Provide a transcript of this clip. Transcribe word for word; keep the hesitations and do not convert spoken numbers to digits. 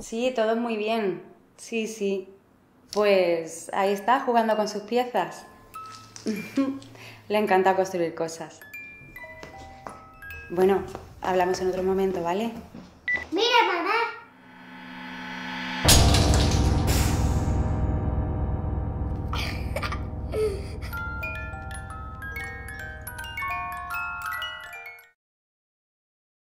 Sí, todo muy bien. Sí, sí. Pues ahí está, jugando con sus piezas. Le encanta construir cosas. Bueno, hablamos en otro momento, ¿vale? Mira, mamá.